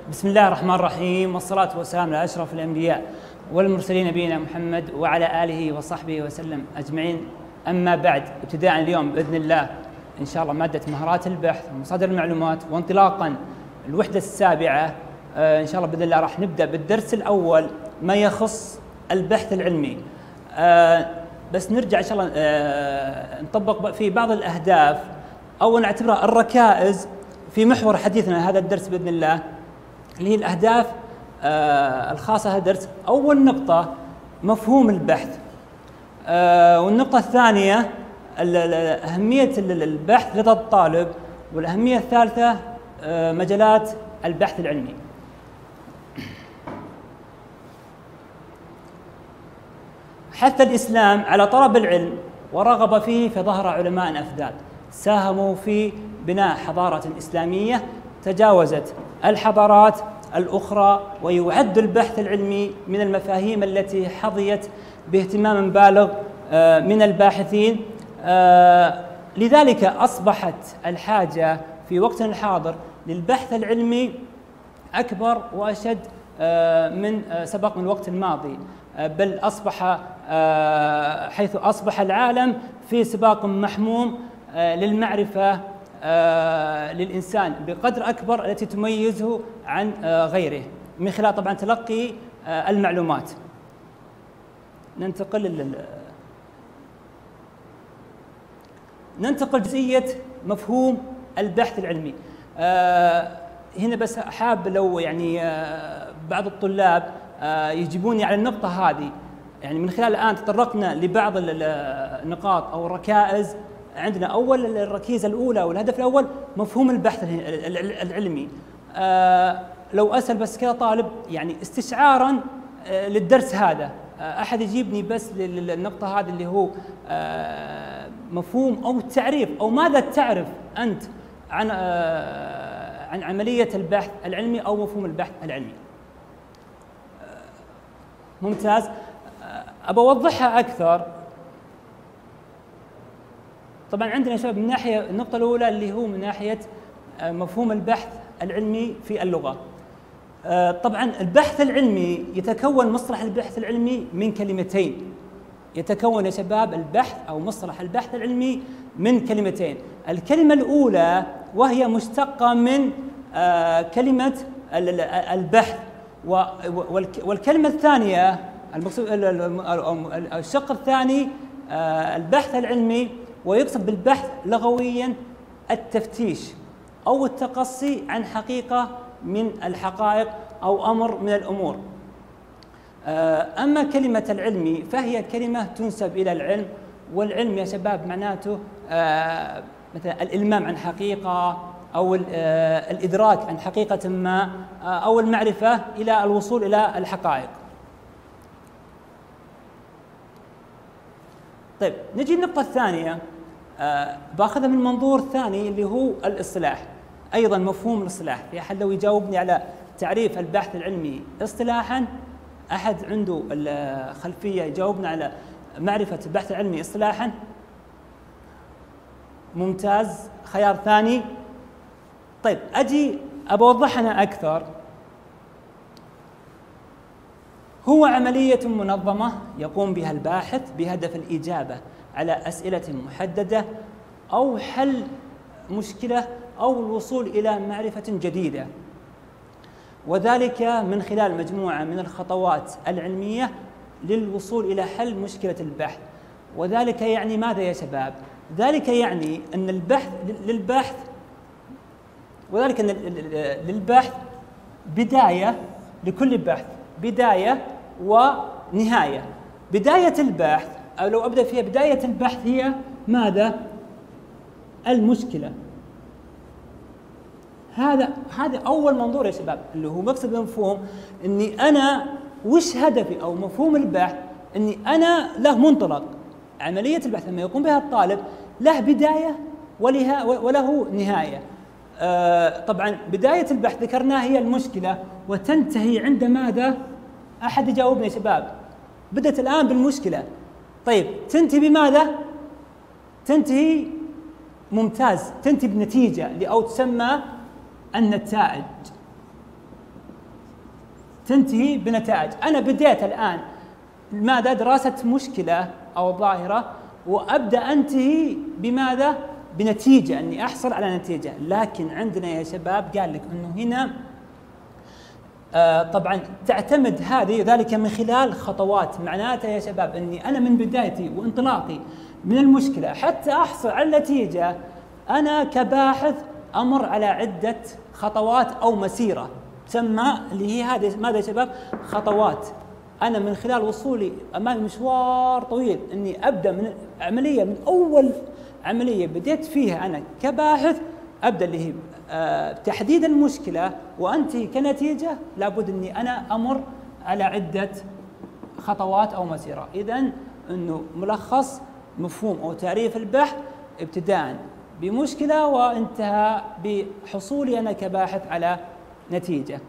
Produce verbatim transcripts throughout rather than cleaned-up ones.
بسم الله الرحمن الرحيم، والصلاة والسلام على أشرف الأنبياء والمرسلين نبينا محمد وعلى آله وصحبه وسلم أجمعين. أما بعد، ابتداء اليوم بإذن الله إن شاء الله مادة مهارات البحث ومصادر المعلومات، وانطلاقا الوحدة السابعة آه إن شاء الله بإذن الله راح نبدأ بالدرس الأول ما يخص البحث العلمي. آه بس نرجع إن شاء الله آه نطبق في بعض الأهداف أو نعتبرها الركائز في محور حديثنا هذا الدرس بإذن الله، اللي هي الأهداف آه الخاصة هذا الدرس. أول نقطة مفهوم البحث، آه والنقطة الثانية أهمية البحث لدى الطالب، والأهمية الثالثة آه مجالات البحث العلمي. حث الإسلام على طلب العلم ورغب فيه، فظهر علماء أفذاذ ساهموا في بناء حضارة إسلامية تجاوزت الحضارات الأخرى، ويعد البحث العلمي من المفاهيم التي حظيت باهتمام بالغ من الباحثين. لذلك أصبحت الحاجة في وقتنا الحاضر للبحث العلمي أكبر وأشد من سبق من الوقت الماضي، بل أصبح حيث أصبح العالم في سباق محموم للمعرفة آه للإنسان بقدر أكبر التي تميزه عن آه غيره من خلال طبعا تلقي آه المعلومات. ننتقل لل ننتقل جزئية مفهوم البحث العلمي. آه هنا بس حاب لو يعني آه بعض الطلاب آه يجيبوني على النقطة هذه، يعني من خلال الآن تطرقنا لبعض النقاط أو الركائز. عندنا أول الركيزة الأولى والهدف الأول مفهوم البحث العلمي. آه لو أسأل بس كذا طالب يعني استشعارا آه للدرس هذا، آه أحد يجيبني بس للنقطة هذه اللي هو آه مفهوم أو تعريف، أو ماذا تعرف أنت عن آه عن عملية البحث العلمي أو مفهوم البحث العلمي. آه ممتاز. آه أبى أوضحها أكثر. طبعا عندنا يا شباب من ناحية النقطة الأولى اللي هو من ناحية مفهوم البحث العلمي في اللغة. طبعا البحث العلمي يتكون، مصطلح البحث العلمي من كلمتين. يتكون يا شباب البحث أو مصطلح البحث العلمي من كلمتين. الكلمة الأولى وهي مشتقة من كلمة البحث، والكلمة الثانية المقصود الشق الثاني البحث العلمي، ويقصد بالبحث لغويا التفتيش أو التقصي عن حقيقة من الحقائق أو أمر من الأمور. أما كلمة العلمي فهي كلمة تنسب إلى العلم، والعلم يا شباب معناته مثلا الإلمام عن حقيقة أو الإدراك عن حقيقة ما أو المعرفة إلى الوصول إلى الحقائق. طيب نجي النقطة الثانية، آه باخذها من منظور ثاني اللي هو الاصطلاح. أيضا مفهوم الاصطلاح، في أحد لو يجاوبني على تعريف البحث العلمي اصطلاحا؟ أحد عنده الخلفية يجاوبنا على معرفة البحث العلمي اصطلاحا؟ ممتاز. خيار ثاني. طيب أجي أبى أوضحنا أكثر. هو عملية منظمة يقوم بها الباحث بهدف الإجابة على أسئلة محددة أو حل مشكلة أو الوصول إلى معرفة جديدة، وذلك من خلال مجموعة من الخطوات العلمية للوصول إلى حل مشكلة البحث. وذلك يعني ماذا يا شباب؟ ذلك يعني أن البحث للبحث وذلك أن للبحث بداية، لكل بحث بداية ونهاية. بداية البحث أو لو أبدأ فيها، بداية البحث هي ماذا؟ المشكلة. هذا هذا أول منظور يا شباب، اللي هو مقصد المفهوم إني أنا وش هدفي أو مفهوم البحث، إني أنا له منطلق. عملية البحث لما يقوم بها الطالب له بداية ولها وله نهاية. آه طبعا بداية البحث ذكرناها هي المشكلة، وتنتهي عند ماذا؟ أحد يجاوبني يا شباب. بدأت الآن بالمشكلة، طيب تنتهي بماذا؟ تنتهي ممتاز، تنتهي بنتيجة أو تسمى النتائج. تنتهي بنتائج. أنا بديت الآن ماذا؟ دراسة مشكلة أو ظاهرة، وأبدأ أنتهي بماذا؟ بنتيجة، أني أحصل على نتيجة. لكن عندنا يا شباب قال لك أنه هنا آه طبعا تعتمد هذه ذلك من خلال خطوات. معناته يا شباب أني أنا من بدايتي وانطلاقي من المشكلة حتى أحصل على النتيجة، أنا كباحث أمر على عدة خطوات أو مسيرة تسمى اللي هي هذه ماذا يا شباب؟ خطوات. أنا من خلال وصولي أمام مشوار طويل أني أبدأ من عملية، من أول عملية بديت فيها أنا كباحث، أبدأ اللي هي أه تحديد المشكلة وأنتهي كنتيجة، لابد أني أنا أمر على عدة خطوات أو مسيرة. إذن أنه ملخص مفهوم أو تعريف البحث ابتداء بمشكلة وانتهى بحصولي أنا كباحث على نتيجة.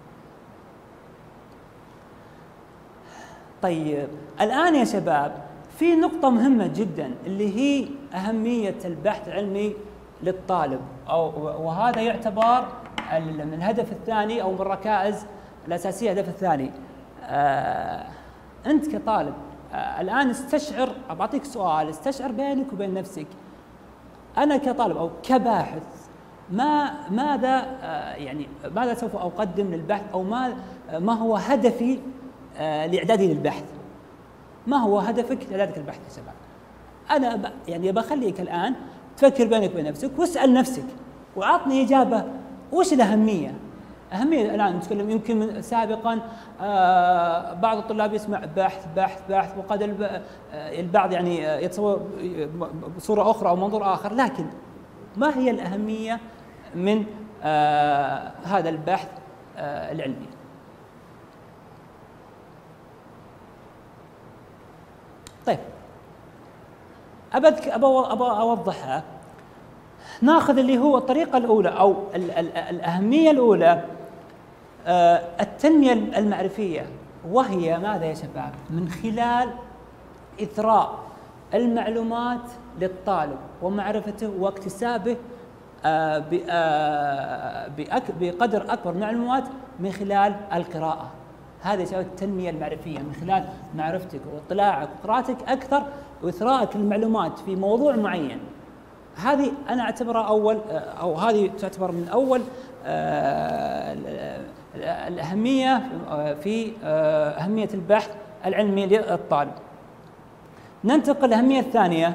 طيب الآن يا شباب في نقطة مهمة جدا اللي هي أهمية البحث العلمي للطالب، أو وهذا يعتبر من الهدف الثاني أو من الركائز الأساسية. الهدف الثاني آه أنت كطالب آه الآن استشعر، أعطيك سؤال، استشعر بينك وبين نفسك أنا كطالب أو كباحث ما ماذا آه يعني ماذا سوف أقدم للبحث، أو ما ما هو هدفي آه لإعدادي للبحث؟ ما هو هدفك لإعدادك للبحث يا شباب؟ أنا ب يعني بخليك الآن تفكر بينك وبين نفسك واسأل نفسك وأعطني إجابة. وش الأهمية؟ أهمية الآن نتكلم يمكن من سابقا آه بعض الطلاب يسمع بحث بحث بحث، وقد البعض يعني يتصور بصورة أخرى أو منظور آخر، لكن ما هي الأهمية من آه هذا البحث آه العلمي؟ طيب أبدك أبى أوضحها. ناخذ اللي هو الطريقة الأولى أو ال ال الأهمية الأولى، آه التنمية المعرفية، وهي ماذا يا شباب؟ من خلال إثراء المعلومات للطالب ومعرفته واكتسابه آه آه بقدر أكبر من المعلومات من خلال القراءة. هذا يسمى التنمية المعرفية، من خلال معرفتك واطلاعك وقراءتك أكثر وإثراءك المعلومات في موضوع معين. هذه أنا أعتبرها أول أو هذه تعتبر من أول الأهمية في أهمية البحث العلمي للطالب. ننتقل للأهمية الثانية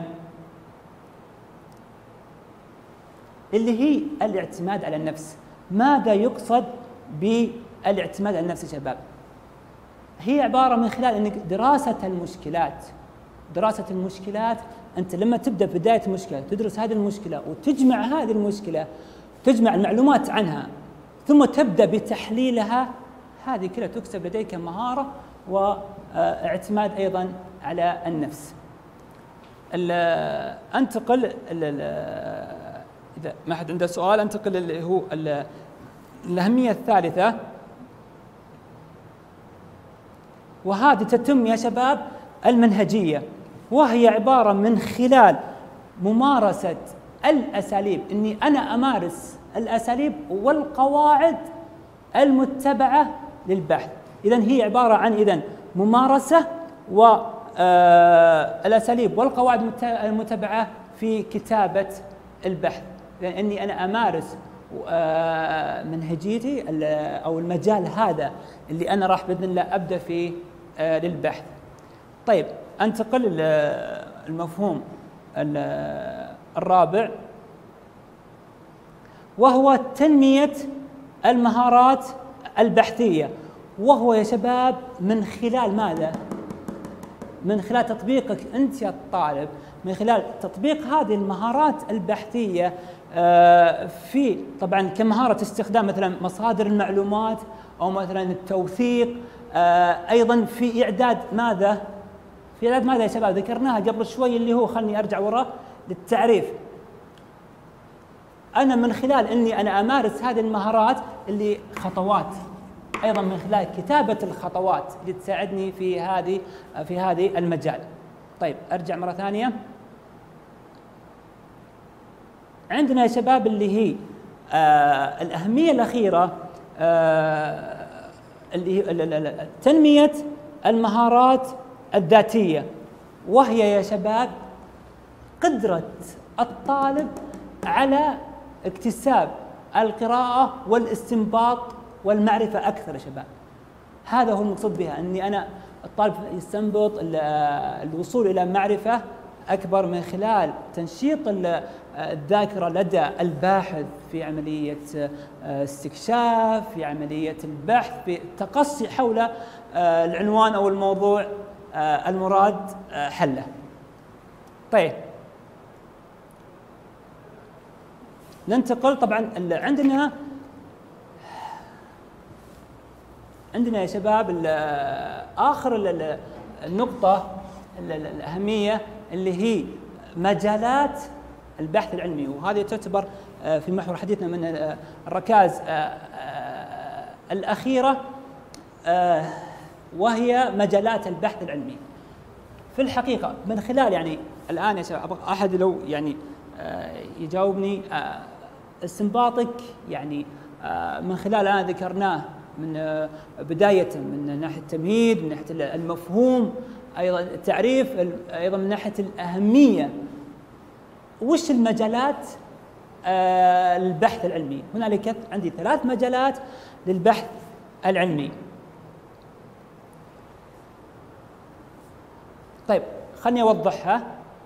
اللي هي الاعتماد على النفس. ماذا يقصد بالاعتماد على النفس يا شباب؟ هي عبارة من خلال أنك دراسة المشكلات. دراسة المشكلات، أنت لما تبدأ بداية المشكلة تدرس هذه المشكلة وتجمع هذه المشكلة، تجمع المعلومات عنها ثم تبدأ بتحليلها، هذه كلها تكسب لديك مهارة واعتماد أيضا على النفس. أنتقل إذا ما حد عنده سؤال أنتقل اللي هو الأهمية الثالثة، وهذه تتم يا شباب المنهجية، وهي عبارة من خلال ممارسة الأساليب، أني أنا أمارس الأساليب والقواعد المتبعة للبحث. إذن هي عبارة عن إذن ممارسة والأساليب والقواعد المتبعة في كتابة البحث، يعني أني أنا أمارس منهجيتي أو المجال هذا اللي أنا راح بإذن الله أبدأ فيه للبحث. طيب أنتقل المفهوم الرابع، وهو تنمية المهارات البحثية، وهو يا شباب من خلال ماذا؟ من خلال تطبيقك أنت يا الطالب، من خلال تطبيق هذه المهارات البحثية في طبعا كمهارة استخدام مثلا مصادر المعلومات أو مثلا التوثيق، أيضا في إعداد ماذا؟ في إعداد ماذا يا شباب؟ ذكرناها قبل شوي اللي هو، خلني أرجع وراء للتعريف. أنا من خلال أني أنا أمارس هذه المهارات اللي خطوات، أيضا من خلال كتابة الخطوات اللي تساعدني في هذه في هذه المجال. طيب أرجع مرة ثانية. عندنا يا شباب اللي هي آه الأهمية الأخيرة، آه اللي هي تنمية المهارات الذاتية، وهي يا شباب قدرة الطالب على اكتساب القراءة والاستنباط والمعرفة أكثر يا شباب. هذا هو المقصود بها، أني أنا الطالب يستنبط الوصول إلى معرفة أكبر من خلال تنشيط الذاكرة لدى الباحث في عملية استكشاف، في عملية البحث، في التقصي حول العنوان أو الموضوع المراد حله. طيب ننتقل. طبعا عندنا عندنا يا شباب آخر النقطة الأهمية اللي هي مجالات البحث العلمي، وهذه تعتبر في محور حديثنا من الركائز الأخيرة، وهي مجالات البحث العلمي. في الحقيقة من خلال يعني الآن يا شباب أبغى أحد لو يعني يجاوبني استنباطك يعني من خلال الآن ذكرناه من بداية من ناحية التمهيد، من ناحية المفهوم، أيضا التعريف، أيضا من ناحية الأهمية. وش المجالات البحث العلمي؟ هنالك عندي ثلاث مجالات للبحث العلمي. طيب خلني أوضحها.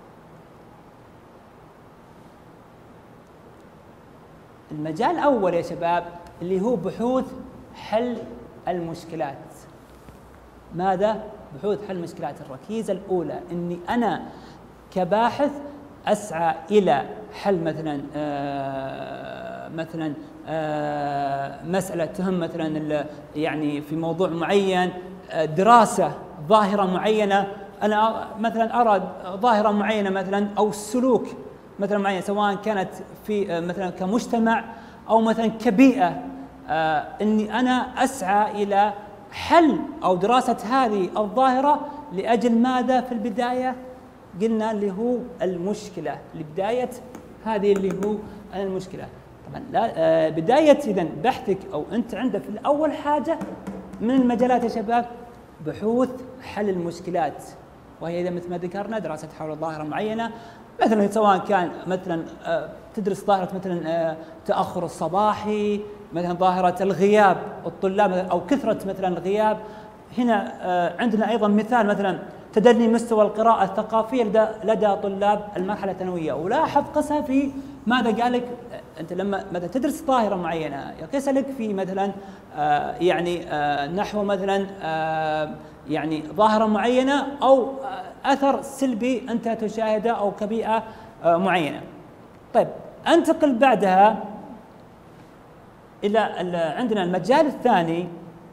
المجال الأول يا شباب اللي هو بحوث حل المشكلات. ماذا؟ بحوث حل المشكلات. الركيزة الأولى أني أنا كباحث أسعى إلى حل مثلا آه مثلا آه مسألة تهم مثلا يعني في موضوع معين، آه دراسة ظاهرة معينة، أنا مثلا أرى ظاهرة معينة مثلا أو سلوك مثلا معين، سواء كانت في آه مثلا كمجتمع أو مثلا كبيئة، آه أني أنا أسعى إلى حل أو دراسة هذه الظاهرة لأجل ماذا؟ في البداية قلنا اللي هو المشكلة، لبداية هذه اللي هو المشكلة. طبعا لا آه بداية إذن بحثك أو أنت عندك في الأول حاجة من المجالات يا شباب بحوث حل المشكلات، وهي إذا مثل ما ذكرنا دراسة حول ظاهرة معينة، مثلا سواء كان مثلا آه تدرس ظاهرة مثلا آه تأخر الصباحي، مثلا ظاهرة الغياب الطلاب أو كثرة مثلا الغياب. هنا آه عندنا أيضا مثال مثلا تدني مستوى القراءة الثقافية لدى, لدى طلاب المرحلة الثانوية. ولاحظ قسها في ماذا قال لك أنت لما مثلا تدرس ظاهرة معينة يقيسها لك في مثلا آه يعني آه نحو مثلا آه يعني ظاهرة معينة أو آه أثر سلبي أنت تشاهده أو كبيئة آه معينة. طيب أنتقل بعدها إلى عندنا المجال الثاني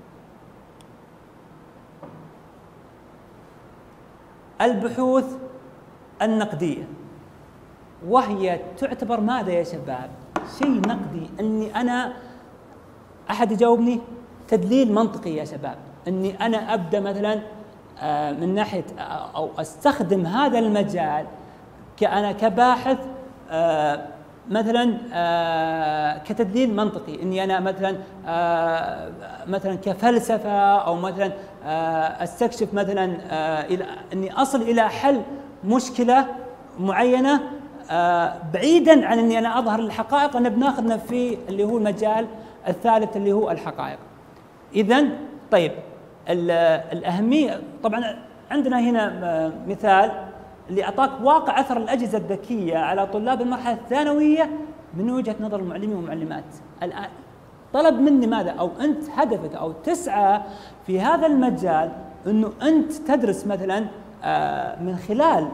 البحوث النقدية، وهي تعتبر ماذا يا شباب؟ شيء نقدي، أني أنا أحد يجاوبني تدليل منطقي يا شباب، أني أنا أبدأ مثلا من ناحية أو أستخدم هذا المجال كأنا كباحث مثلا كتدليل منطقي، اني انا مثلا مثلا كفلسفه او مثلا استكشف مثلا الى اني اصل الى حل مشكله معينه بعيدا عن اني انا اظهر الحقائق. انا بناخذنا في اللي هو المجال الثالث اللي هو الحقائق. اذا طيب الاهميه طبعا عندنا هنا مثال اللي أعطاك واقع أثر الأجهزة الذكية على طلاب المرحلة الثانوية من وجهة نظر المعلمين والمعلمات. الآن طلب مني ماذا؟ أو أنت هدفك أو تسعى في هذا المجال أنه أنت تدرس مثلا من خلال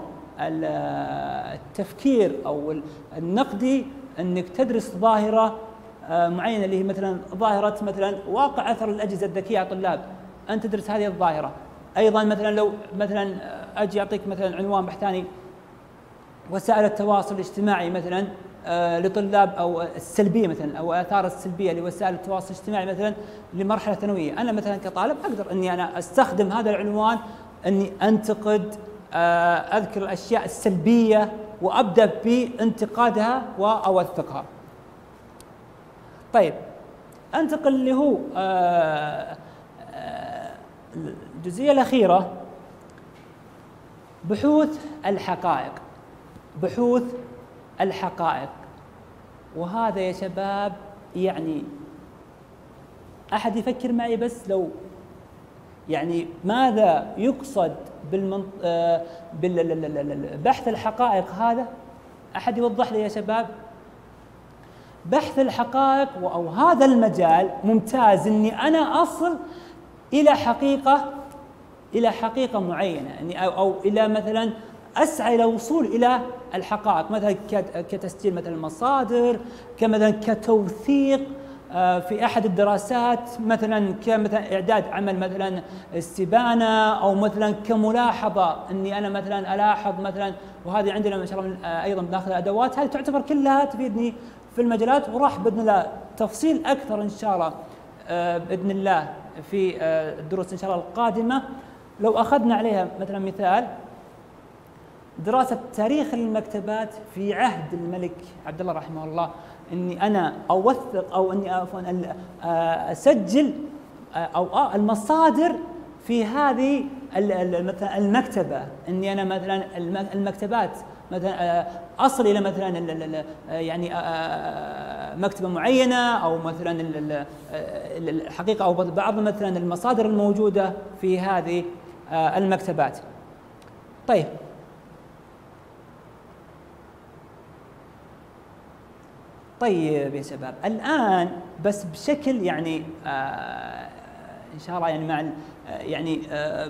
التفكير أو النقدي أنك تدرس ظاهرة معينة اللي هي مثلا ظاهرة مثلا واقع أثر الأجهزة الذكية على الطلاب. أنت تدرس هذه الظاهرة. أيضا مثلا لو مثلا أجي أعطيك مثلا عنوان بحث ثاني وسائل التواصل الاجتماعي مثلا آه لطلاب أو السلبية مثلا أو آثار السلبية لوسائل التواصل الاجتماعي مثلا لمرحلة ثانوية. أنا مثلا كطالب أقدر أني أنا أستخدم هذا العنوان أني أنتقد آه أذكر الأشياء السلبية وأبدأ بانتقادها وأوثقها. طيب أنتقل اللي هو آه الجزئية الأخيرة بحوث الحقائق، بحوث الحقائق. وهذا يا شباب يعني أحد يفكر معي بس لو يعني ماذا يقصد بالمنط... بالبحث الحقائق هذا؟ أحد يوضح لي يا شباب؟ بحث الحقائق أو هذا المجال ممتاز إني أنا أصل إلى حقيقة إلى حقيقة معينة، يعني أو, أو إلى مثلا أسعى إلى الوصول إلى الحقائق، مثلا كتسجيل مثلا المصادر، كمثلا كتوثيق في أحد الدراسات، مثلا كمثلا إعداد عمل مثلا استبانة، أو مثلا كملاحظة إني أنا مثلا ألاحظ مثلا. وهذه عندنا ما شاء الله أيضا بناخذ أدوات، هذه تعتبر كلها تفيدني في المجالات، وراح بإذن الله تفصيل أكثر إن شاء الله بإذن الله في الدروس إن شاء الله القادمة. لو أخذنا عليها مثلا مثال دراسة تاريخ المكتبات في عهد الملك عبد الله رحمه الله، اني انا اوثق او اني اسجل او المصادر في هذه المكتبه، اني انا مثلا المكتبات مثلا اصل الى مثلا يعني مكتبه معينه، او مثلا الحقيقه او بعض مثلا المصادر الموجوده في هذه المكتبات. طيب طيب يا شباب، الآن بس بشكل يعني آه إن شاء الله يعني مع آه يعني آه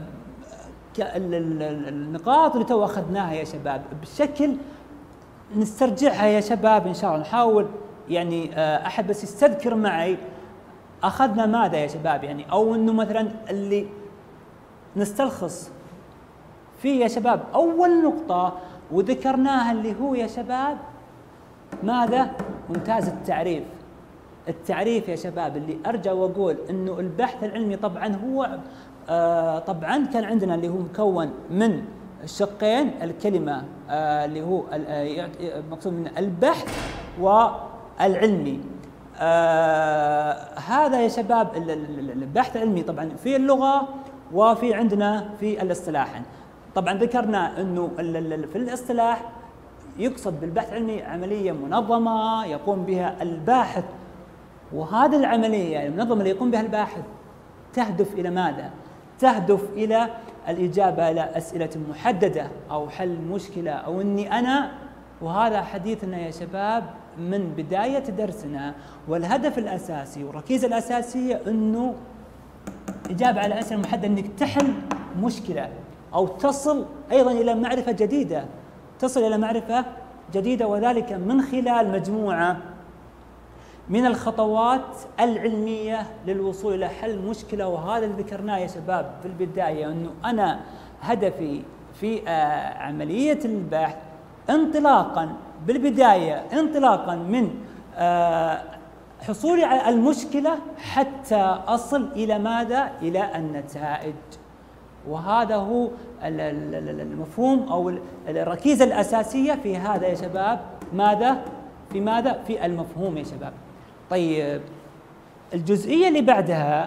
النقاط اللي تو أخذناها يا شباب بشكل نسترجعها يا شباب إن شاء الله، نحاول يعني آه أحد بس يستذكر معي أخذنا ماذا يا شباب، يعني أو إنه مثلا اللي نستلخص فيه يا شباب أول نقطة وذكرناها اللي هو يا شباب ماذا؟ ممتاز، التعريف. التعريف يا شباب اللي ارجع واقول انه البحث العلمي طبعا هو آه طبعا كان عندنا اللي هو مكون من شقين، الكلمه آه اللي هو آه مقصود من البحث والعلمي. آه هذا يا شباب البحث العلمي طبعا في اللغه وفي عندنا في الاصطلاح. طبعا ذكرنا انه في الاصطلاح يقصد بالبحث العلمي عملية منظمة يقوم بها الباحث، وهذه العملية المنظمة اللي يقوم بها الباحث تهدف إلى ماذا؟ تهدف إلى الإجابة إلى أسئلة محددة أو حل مشكلة، أو أني أنا، وهذا حديثنا يا شباب من بداية درسنا، والهدف الأساسي والركيزة الأساسية أنه إجابة على أسئلة محددة، أنك تحل مشكلة أو تصل أيضا إلى معرفة جديدة، تصل إلى معرفة جديدة، وذلك من خلال مجموعة من الخطوات العلمية للوصول إلى حل مشكلة. وهذا اللي ذكرناه يا شباب في البداية، أنه أنا هدفي في عملية البحث انطلاقا بالبداية انطلاقا من حصولي على المشكلة حتى أصل إلى ماذا؟ إلى النتائج. وهذا هو المفهوم أو الركيزة الأساسية في هذا يا شباب، ماذا؟ في ماذا؟ في المفهوم يا شباب. طيب الجزئية اللي بعدها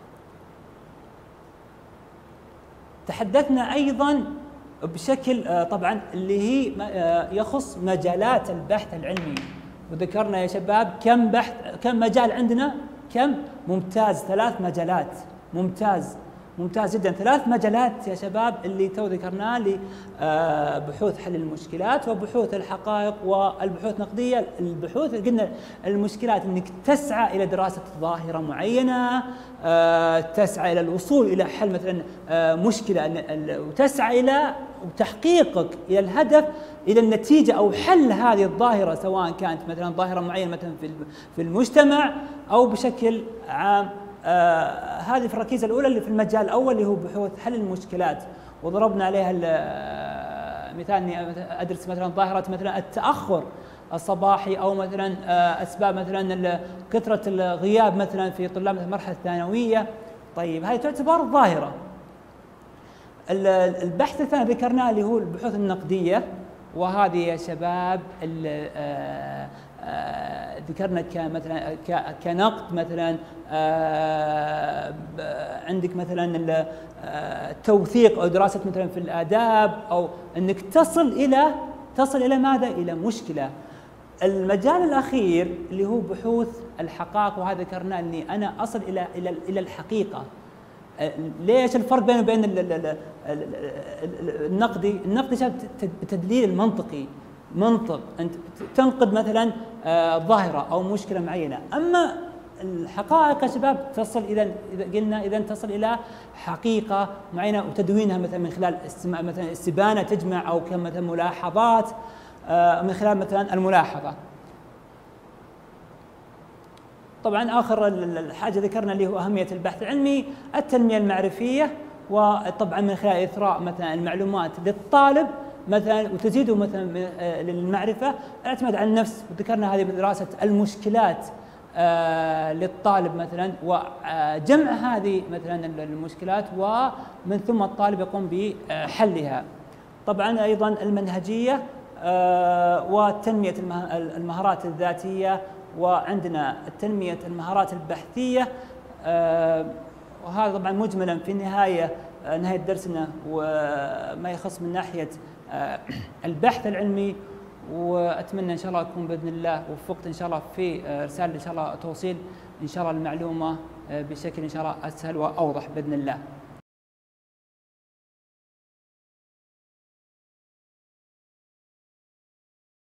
تحدثنا أيضا بشكل طبعا اللي هي يخص مجالات البحث العلمي، وذكرنا يا شباب كم بحث كم مجال عندنا؟ كم؟ ممتاز، ثلاث مجالات. ممتاز ممتاز جدا، ثلاث مجالات يا شباب اللي تو ذكرناه، لبحوث حل المشكلات وبحوث الحقائق والبحوث النقديه. البحوث قلنا المشكلات انك تسعى الى دراسه ظاهره معينه، تسعى الى الوصول الى حل مثلا مشكله، وتسعى الى تحقيقك الى الهدف، الى النتيجه او حل هذه الظاهره، سواء كانت مثلا ظاهره معينه مثلا في المجتمع او بشكل عام. آه هذه في الركيزة الأولى اللي في المجال الأول اللي هو بحوث حل المشكلات، وضربنا عليها مثال إني أدرس مثلا ظاهرة مثلا التأخر الصباحي، أو مثلا آه أسباب مثلا كثرة الغياب مثلا في طلاب المرحلة الثانوية. طيب هذه تعتبر ظاهرة. البحث الثاني ذكرناه اللي هو البحوث النقدية، وهذه يا شباب آه آه ذكرنا كمثلا كنقد مثلا آه عندك مثلا التوثيق او دراسه مثلا في الاداب، او انك تصل الى تصل الى ماذا؟ الى مشكله. المجال الاخير اللي هو بحوث الحقائق، وهذا ذكرنا اني انا اصل الى الى الى الحقيقه. ليش الفرق بينه وبين النقدي؟ النقدي التدليل المنطقي، منطق، انت تنقد مثلا ظاهره او مشكله معينه. اما الحقائق يا شباب تصل اذا اذا قلنا اذا تصل الى حقيقه معينه وتدوينها مثلا من خلال مثلا استبانه تجمع، او كمثلا ملاحظات من خلال مثلا الملاحظه. طبعا اخر الحاجه ذكرنا اللي هو اهميه البحث العلمي، التنميه المعرفيه، وطبعا من خلال اثراء مثلا المعلومات للطالب مثلا وتزيده مثلا للمعرفه، الاعتماد على النفس، وذكرنا هذه بدراسه المشكلات آه للطالب مثلا، وجمع هذه مثلا المشكلات، ومن ثم الطالب يقوم بحلها. طبعا ايضا المنهجيه آه وتنميه المهارات الذاتيه، وعندنا تنميه المهارات البحثيه. آه وهذا طبعا مجملا في النهايه نهايه درسنا وما يخص من ناحيه آه البحث العلمي. واتمنى ان شاء الله اكون باذن الله وفقت ان شاء الله في رساله ان شاء الله توصيل ان شاء الله المعلومه بشكل ان شاء الله اسهل واوضح باذن الله.